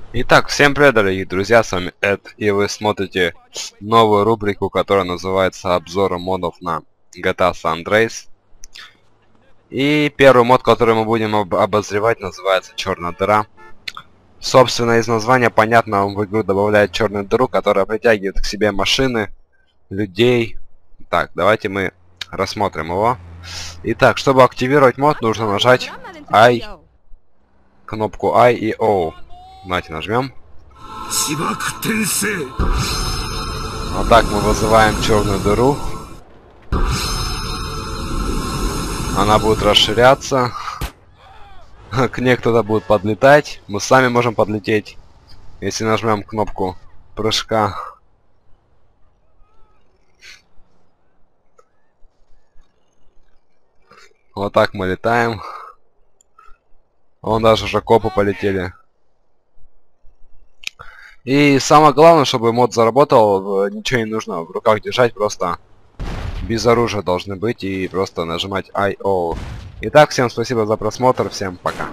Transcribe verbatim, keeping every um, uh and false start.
Итак, всем привет, дорогие друзья, с вами Эд, и вы смотрите новую рубрику, которая называется обзоры модов на джи ти эй San Andreas. И первый мод, который мы будем об обозревать, называется Черная дыра. Собственно, из названия понятно, он в игру добавляет черную дыру, которая притягивает к себе машины, людей. Так, давайте мы рассмотрим его. Итак, чтобы активировать мод, нужно нажать I, кнопку I и O. Давайте нажмем. Вот так мы вызываем черную дыру. Она будет расширяться. К ней кто-то будет подлетать. Мы сами можем подлететь, если нажмем кнопку прыжка. Вот так мы летаем. Вон даже уже копы полетели. И самое главное, чтобы мод заработал, ничего не нужно в руках держать, просто без оружия должны быть и просто нажимать I O. Итак, всем спасибо за просмотр, всем пока.